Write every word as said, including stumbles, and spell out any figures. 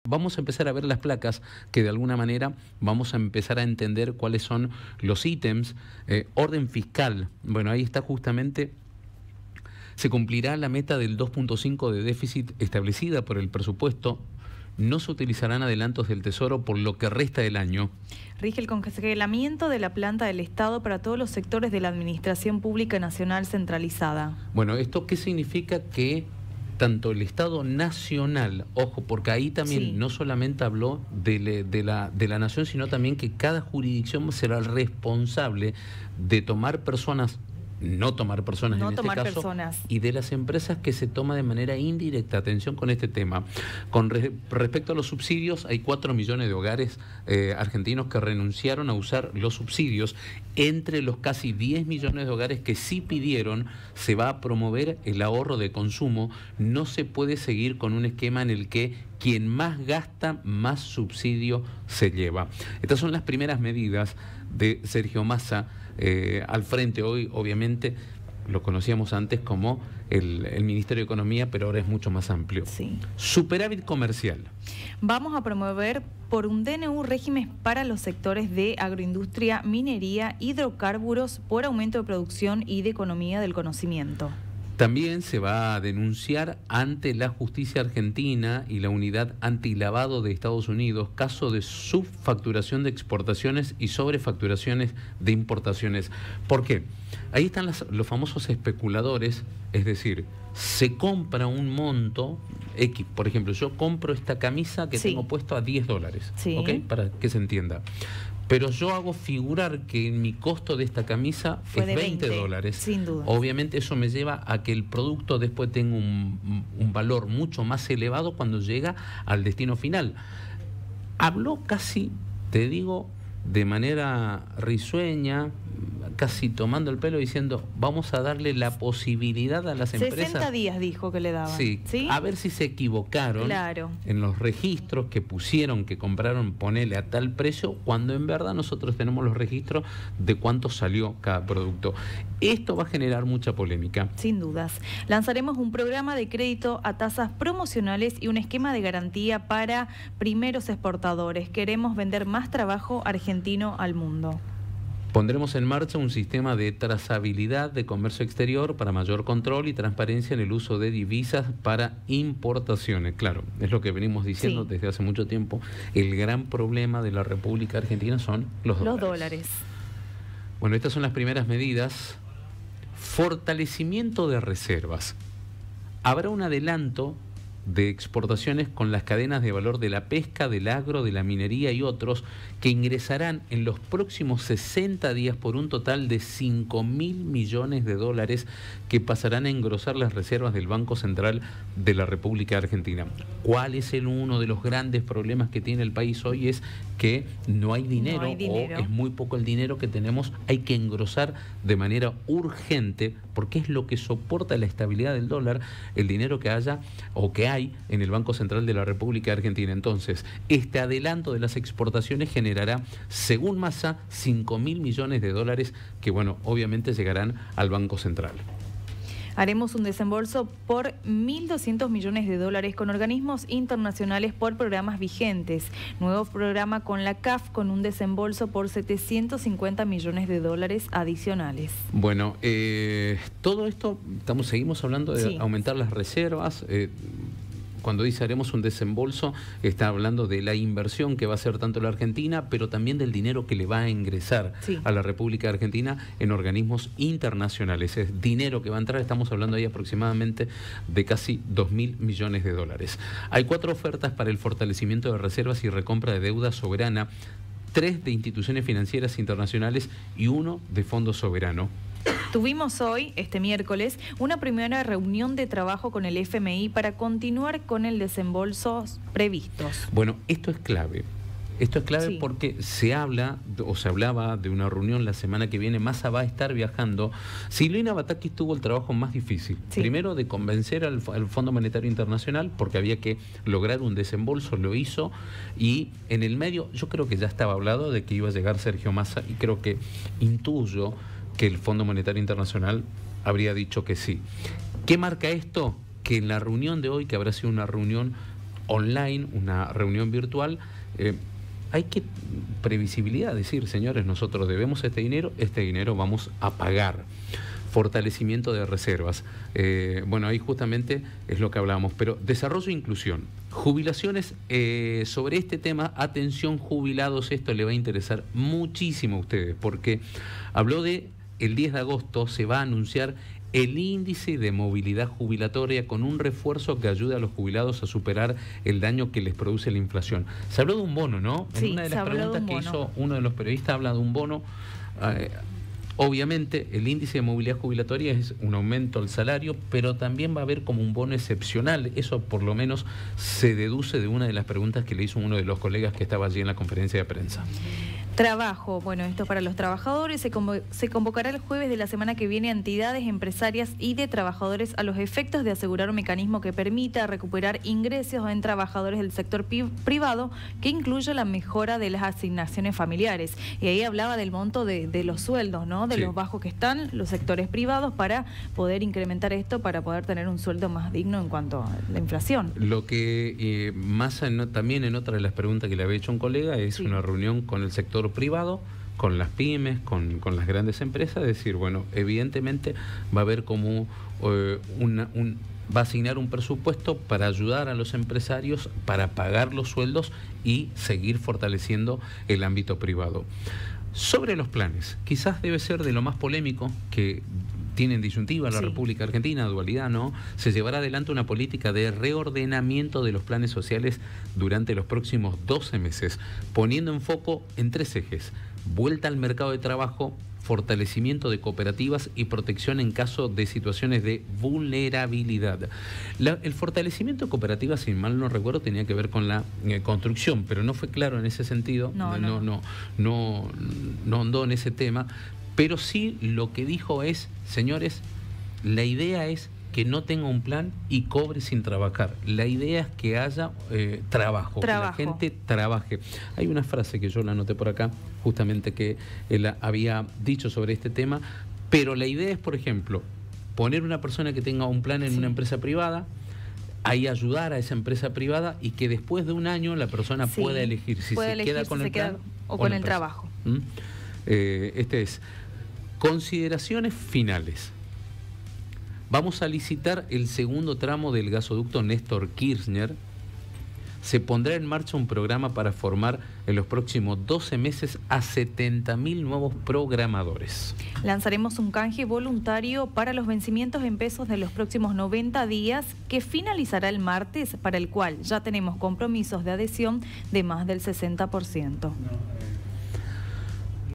Vamos a empezar a ver las placas que de alguna manera vamos a empezar a entender cuáles son los ítems. Eh, orden fiscal, bueno, ahí está justamente, se cumplirá la meta del dos punto cinco de déficit establecida por el presupuesto. No se utilizarán adelantos del Tesoro por lo que resta del año. Rige el congelamiento de la planta del Estado para todos los sectores de la Administración Pública Nacional centralizada. Bueno, ¿esto qué significa? Que tanto el Estado nacional, ojo, porque ahí también sí, no solamente habló de, de, la, de la nación, sino también que cada jurisdicción será responsable de tomar personas, no tomar personas no en tomar este caso, personas. Y de las empresas que se toma de manera indirecta. Atención con este tema. Con re, respecto a los subsidios, hay cuatro millones de hogares eh, argentinos que renunciaron a usar los subsidios. Entre los casi diez millones de hogares que sí pidieron, se va a promover el ahorro de consumo. No se puede seguir con un esquema en el que quien más gasta, más subsidio se lleva. Estas son las primeras medidas de Sergio Massa eh, al frente. Hoy, obviamente, lo conocíamos antes como el, el Ministerio de Economía, pero ahora es mucho más amplio. Sí. Superávit comercial. Vamos a promover por un D N U régimen para los sectores de agroindustria, minería, hidrocarburos, por aumento de producción y de economía del conocimiento. También se va a denunciar ante la justicia argentina y la unidad antilavado de Estados Unidos caso de subfacturación de exportaciones y sobrefacturaciones de importaciones. ¿Por qué? Ahí están las, los famosos especuladores, es decir, se compra un monto X. Por ejemplo, yo compro esta camisa que sí. tengo puesto a diez dólares, sí. ¿ok? Para que se entienda. Pero yo hago figurar que mi costo de esta camisa Fue es de veinte dólares. Sin duda. Obviamente eso me lleva a que el producto después tenga un, un valor mucho más elevado cuando llega al destino final. Habló casi, te digo, de manera risueña, casi tomando el pelo, diciendo, vamos a darle la posibilidad a las empresas. sesenta días dijo que le daban. Sí, ¿Sí? A ver si se equivocaron claro. en los registros que pusieron que compraron, ponele a tal precio, cuando en verdad nosotros tenemos los registros de cuánto salió cada producto. Esto va a generar mucha polémica. Sin dudas. Lanzaremos un programa de crédito a tasas promocionales y un esquema de garantía para primeros exportadores. Queremos vender más trabajo argentino al mundo. Pondremos en marcha un sistema de trazabilidad de comercio exterior para mayor control y transparencia en el uso de divisas para importaciones. Claro, es lo que venimos diciendo sí. desde hace mucho tiempo. El gran problema de la República Argentina son los dólares. Los dólares. Bueno, estas son las primeras medidas. Fortalecimiento de reservas. Habrá un adelanto de exportaciones con las cadenas de valor de la pesca, del agro, de la minería y otros que ingresarán en los próximos sesenta días por un total de cinco mil millones de dólares que pasarán a engrosar las reservas del Banco Central de la República Argentina. ¿Cuál es el uno de los grandes problemas que tiene el país hoy? Es que no hay dinero, no hay dinero. o es muy poco el dinero que tenemos. Hay que engrosar de manera urgente porque es lo que soporta la estabilidad del dólar, el dinero que haya o que hay en el Banco Central de la República Argentina. Entonces, este adelanto de las exportaciones generará, según Massa, cinco mil millones de dólares que, bueno, obviamente llegarán al Banco Central. Haremos un desembolso por mil doscientos millones de dólares con organismos internacionales por programas vigentes. Nuevo programa con la C A F con un desembolso por setecientos cincuenta millones de dólares adicionales. Bueno, eh, todo esto, estamos seguimos hablando de sí. aumentar las reservas. Eh, Cuando dice haremos un desembolso, está hablando de la inversión que va a hacer tanto la Argentina, pero también del dinero que le va a ingresar sí. a la República Argentina en organismos internacionales. Es dinero que va a entrar, estamos hablando ahí aproximadamente de casi dos mil millones de dólares. Hay cuatro ofertas para el fortalecimiento de reservas y recompra de deuda soberana, tres de instituciones financieras internacionales y uno de fondo soberano. Tuvimos hoy, este miércoles, una primera reunión de trabajo con el F M I para continuar con el desembolsos previstos. Bueno, esto es clave. Esto es clave sí. porque se habla, o se hablaba de una reunión la semana que viene. Massa va a estar viajando. Silvina Batakis tuvo el trabajo más difícil. Sí. Primero, de convencer al, al Fondo Monetario Internacional, porque había que lograr un desembolso, lo hizo. Y en el medio, yo creo que ya estaba hablado de que iba a llegar Sergio Massa, y creo que intuyo que el Fondo Monetario Internacional habría dicho que sí. ¿Qué marca esto? Que en la reunión de hoy, que habrá sido una reunión online, una reunión virtual. Eh, hay que previsibilidad, decir, señores, nosotros debemos este dinero, este dinero vamos a pagar. Fortalecimiento de reservas. Eh, bueno, ahí justamente es lo que hablábamos, pero desarrollo e inclusión. Jubilaciones, eh, sobre este tema, atención jubilados, esto le va a interesar muchísimo a ustedes, porque habló de el diez de agosto se va a anunciar el índice de movilidad jubilatoria con un refuerzo que ayude a los jubilados a superar el daño que les produce la inflación. Se habló de un bono, ¿no? Sí, en una de las se habló preguntas de un que bono. hizo uno de los periodistas habla de un bono. Eh, Obviamente el índice de movilidad jubilatoria es un aumento al salario, pero también va a haber como un bono excepcional. Eso por lo menos se deduce de una de las preguntas que le hizo uno de los colegas que estaba allí en la conferencia de prensa. Trabajo, bueno, esto para los trabajadores, se, convo se convocará el jueves de la semana que viene a entidades empresarias y de trabajadores a los efectos de asegurar un mecanismo que permita recuperar ingresos en trabajadores del sector privado que incluya la mejora de las asignaciones familiares. Y ahí hablaba del monto de, de los sueldos, ¿no? De sí. los bajos que están los sectores privados para poder incrementar esto, para poder tener un sueldo más digno en cuanto a la inflación. Lo que eh, más en, también en otra de las preguntas que le había hecho un colega es sí. una reunión con el sector privado, con las pymes, con, con las grandes empresas, es decir, bueno, evidentemente va a haber como eh, una, un, va a asignar un presupuesto para ayudar a los empresarios para pagar los sueldos y seguir fortaleciendo el ámbito privado. Sobre los planes, quizás debe ser de lo más polémico que tiene en disyuntiva la sí. República Argentina, dualidad, ¿no? Se llevará adelante una política de reordenamiento de los planes sociales durante los próximos doce meses, poniendo en foco en tres ejes: vuelta al mercado de trabajo, fortalecimiento de cooperativas y protección en caso de situaciones de vulnerabilidad. La, el fortalecimiento de cooperativas, si mal no recuerdo, tenía que ver con la eh, construcción, pero no fue claro en ese sentido, no, no, no, no, no andó en ese tema, pero sí lo que dijo es, señores, la idea es que no tenga un plan y cobre sin trabajar. La idea es que haya eh, trabajo, trabajo, que la gente trabaje. Hay una frase que yo la anoté por acá, justamente que él había dicho sobre este tema, pero la idea es, por ejemplo, poner una persona que tenga un plan en sí. una empresa privada, ahí ayudar a esa empresa privada y que después de un año la persona sí. pueda elegir si puede se elegir queda si con se el queda plan o, o con el trabajo. ¿Mm? Eh, este es consideraciones finales. Vamos a licitar el segundo tramo del gasoducto Néstor Kirchner. Se pondrá en marcha un programa para formar en los próximos doce meses a setenta mil nuevos programadores. Lanzaremos un canje voluntario para los vencimientos en pesos de los próximos noventa días, que finalizará el martes, para el cual ya tenemos compromisos de adhesión de más del sesenta por ciento. No, eh...